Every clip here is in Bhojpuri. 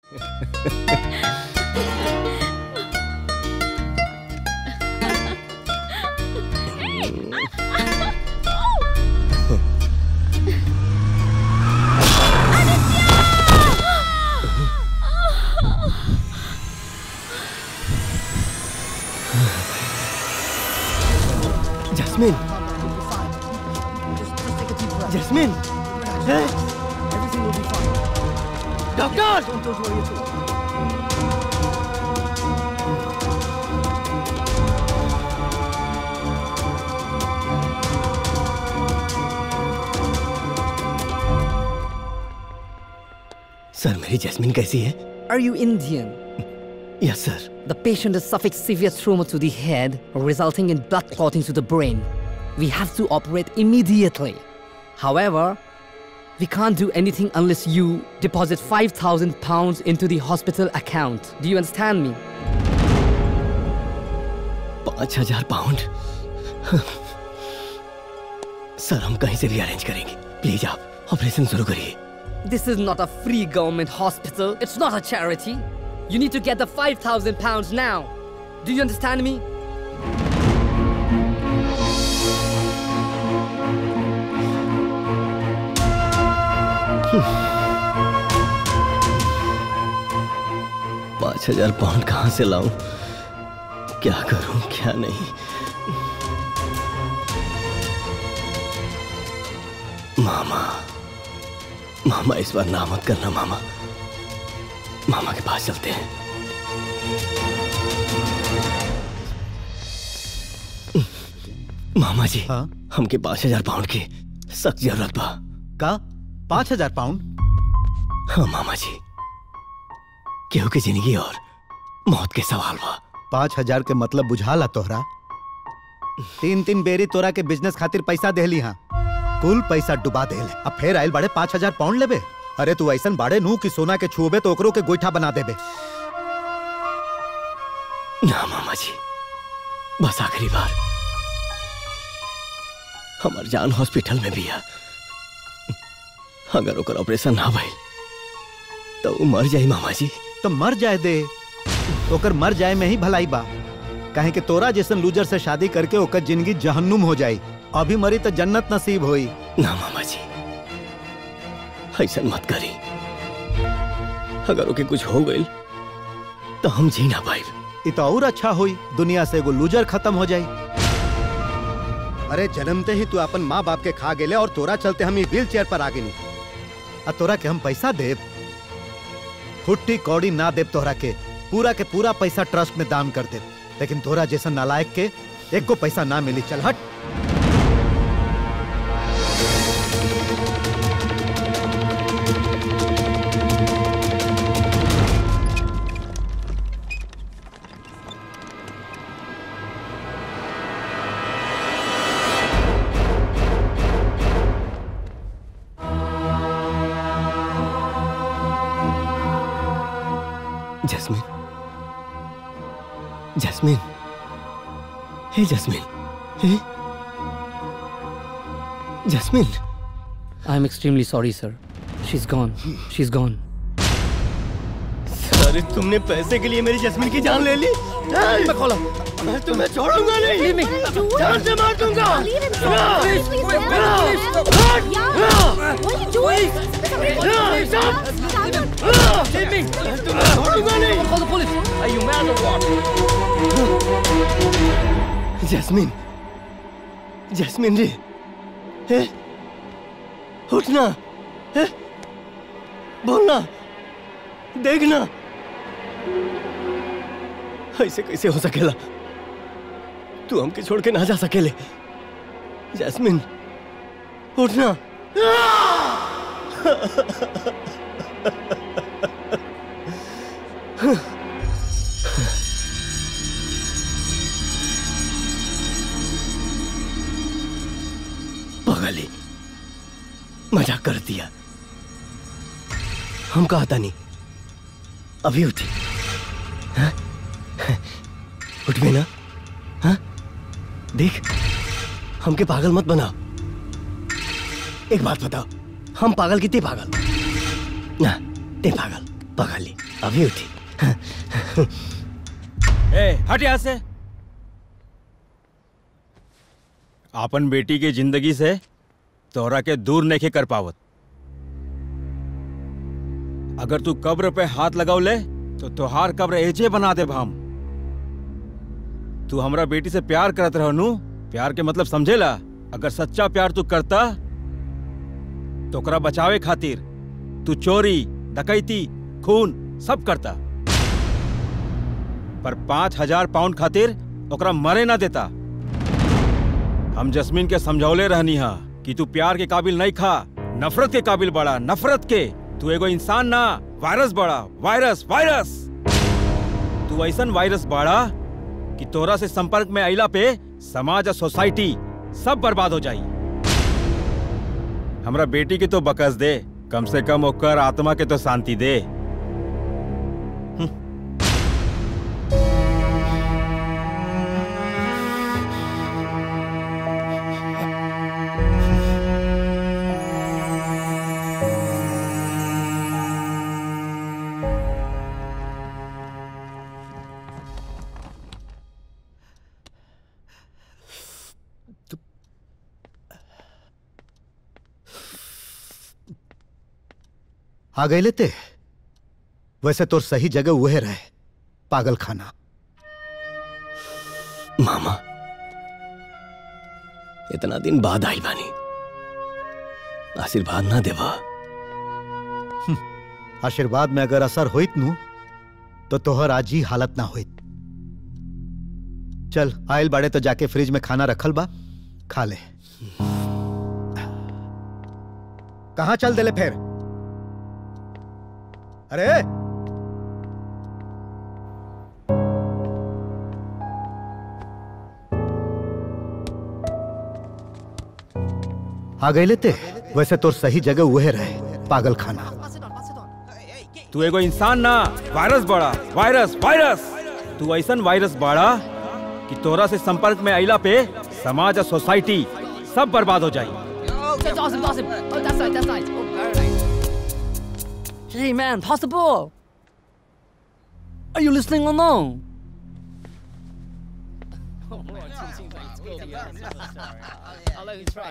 Jasmine, Jasmine, Everything will be fine. Doctor! Don't worry at all. Sir, मेरी जैस्मिन कैसी है? Are you Indian? Yes, sir. The patient has suffered severe trauma to the head, resulting in blood clotting to the brain. We have to operate immediately. However, we can't do anything unless you deposit £5,000 into the hospital account. Do you understand me? 5,000 pound? Sir, हम कहीं से भी अरेंज करेंगे। प्लीज आप ऑपरेशन शुरू करिए। This is not a free government hospital. It's not a charity. You need to get the £5,000 now. Do you understand me? £5,000 कहाँ से लाऊं? क्या करूं, क्या नहीं? मामा, मामा इस बार ना मत करना मामा। मामा के पास चलते हैं। मामा जी, हाँ? हमके 5,000 पाउंड की सख्त जरूरत बा। का 5,000 पाउंड? हाँ मामा जी, केहू की जिंदगी और मौत के सवाल बा। 5,000 के मतलब बुझाला तोहरा? 3 बेरी तोरा के बिजनेस खातिर पैसा देली हाँ, कुल पैसा डुबा देले। अब फिर आइल बाड़े 5,000 पाउंड लेबे? अरे तू ऐसन बाड़े नू कि सोना के छुबे तो ओकरो के गोईठा बना देबे। ना मामा जी, बस आखिरी बार। हमार जान हॉस्पिटल में भी है। अगर ओकर ऑपरेशन ना भइल तो वो मर जाई मामा जी। तो मर जाए दे, ओकर मर जाए में ही भलाई बा। कहे कि तोरा जैसन लूजर से शादी करके ओकर जिंदगी जहन्नुम हो जाई। अभी मरी तो जन्नत नसीब होई। ना मामा जी, ऐसा मत करी। अगर ओके कुछ हो गई तो हम जी ना पाए। ये तो और अच्छा होई, दुनिया से एगो लूजर खत्म हो जाई। अरे जन्मते ही तू अपन माँ बाप के खा गेले और तोरा चलते हम व्हील चेयर पर आ गए। आ तोरा के हम पैसा देब? फुट्टी कौड़ी ना देब तोरा के पूरा पैसा ट्रस्ट में दान कर देब। लेकिन तोरा जैसा नालायक के एक को पैसा ना मिली। चल हट। Jasmine, Jasmine, hey Jasmine, hey Jasmine. I'm extremely sorry, sir. She's gone. She's gone. अरे तुमने पैसे के लिए मेरी जैस्मिन की जान ले ली? मैं खोला, मैं तुम्हें छोड़ूंगा नहीं। जान से मार दूंगा। तुम्हें छोड़ूंगा नहीं। Call the police. Are you mad or what? Jasmine, Jasmine रे, हे, उठना, हे, बोलना, देखना। ऐसे कैसे हो सकेला? तू हमके छोड़ के ना जा सकेले। जैस्मिन, उठना। पागली, मजाक कर दिया। हम कहा था नहीं, अभी उठी। हाँ? उठ गई ना? हाँ? देख, हमके पागल मत बनाओ। एक बात बताओ, हम पागल कितने पागल? ना, ते पागल, पागली। अभी उठी। ए, हट यहाँ से। आपन बेटी की जिंदगी से तोहरा के दूर नहीं कर पावत। अगर तू कब्र पे हाथ लगाव ले तो तोहार कब्र एजे बना दे हम। तू हमरा बेटी से प्यार करत रहनू, प्यार के मतलब समझेला। अगर सच्चा प्यार तू करता तो ओकरा बचावे खातिर तू चोरी, डकैती, खून सब करता, पर 5,000 पाउंड खातिर ओकरा मरे ना देता। हम जस्मीन के समझौले रहनी हा कि तू प्यार के काबिल नहीं खा, नफरत के काबिल बड़ा, नफरत के। तू एगो इंसान ना, वायरस बड़ा, वायरस वायरस। तू ऐसन वायरस बड़ा कि तोरा से संपर्क में आइला पे समाज और सोसाइटी सब बर्बाद हो जाई। हमरा बेटी की तो बकस दे, कम से कम ओकर आत्मा के तो शांति दे। आ गए लेते। वैसे तो सही जगह वह रहे, पागल खाना। मामा इतना दिन बाद आई बानी, आशीर्वाद ना देवा। आशीर्वाद में अगर असर होइत नू तो तोहर आज ही हालत ना होइत। चल आयल बाड़े तो जाके फ्रिज में खाना रखल बा, खा ले। कहां चल देले फिर? अरे आ गए लेते। वैसे तो सही जगह वह रहे, पागल खाना। तू एगो इंसान ना, वायरस बड़ा, वायरस वायरस। तू ऐसन वायरस बड़ा कि तोरा से संपर्क में आइला पे समाज और सोसाइटी सब बर्बाद हो जाई। Hey man, possible! Are you listening or no? I'll let you try.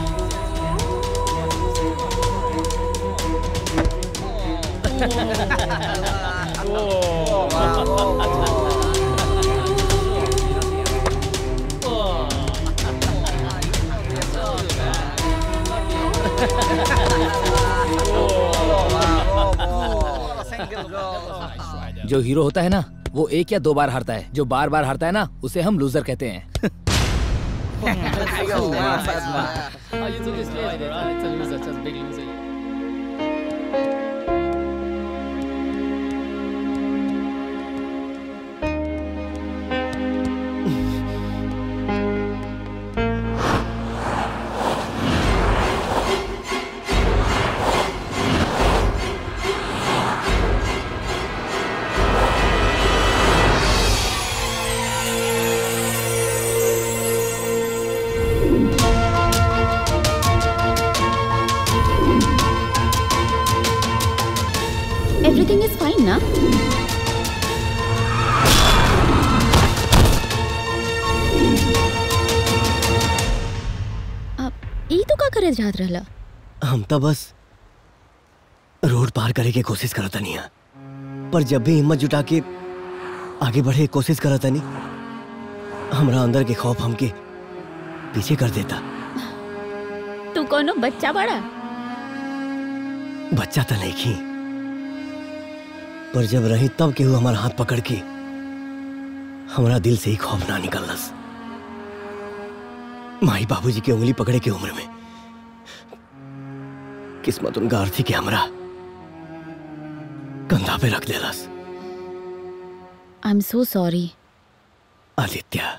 जो हीरो होता है ना, वो एक या दो बार हारता है। जो बार बार हारता है ना, उसे हम लूजर कहते हैं। Everything is fine ना? अब ई तो का करे जात रहला? हम तो बस रोड पार करे के कोशिश करता नहीं है, पर जब भी हिम्मत जुटा के आगे बढ़े कोशिश करता नहीं, हमरा अंदर के खौफ हमके पीछे कर देता। तू कोनो बच्चा बड़ा? बच्चा तो नहीं की, पर जब रही तब केहू हमारा हाथ पकड़ के हमारा दिल से ही खौफ ना निकलस। माई बाबूजी की उंगली पकड़े के उम्र में किस्मत उनका अर्थी के हमरा कंधा पे रख देलस। I am so sorry. Aditya,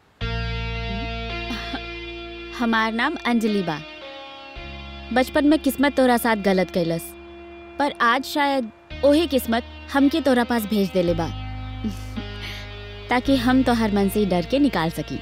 हमार नाम अंजलि बा। बचपन में किस्मत तोरा साथ गलत कैलस, पर आज शायद ओही किस्मत हमके तोरा पास भेज देले बा, ताकि हम तो हर मन से डर के निकाल सकी।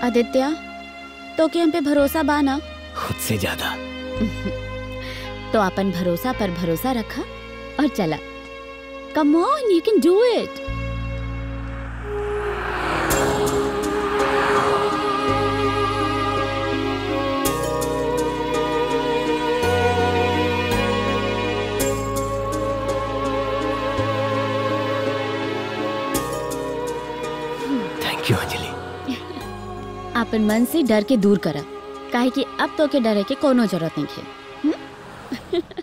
आदित्य, तो के हम पे भरोसा बा ना? खुद से ज्यादा। तो अपन भरोसा पर भरोसा रखा और चला। Come on, you can do it. Thank you Anjali. अपन मन से डर के दूर करा, काहे कि अब तो के डरे के कोनो जरूरत नहीं है।